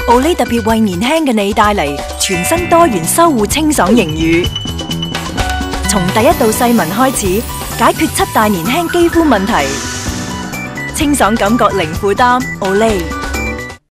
Olay 特別為年輕嘅你帶嚟全新多元修護清爽凝乳，從第一道細紋開始，解決7大年輕肌膚問題，清爽感覺零負擔。Olay。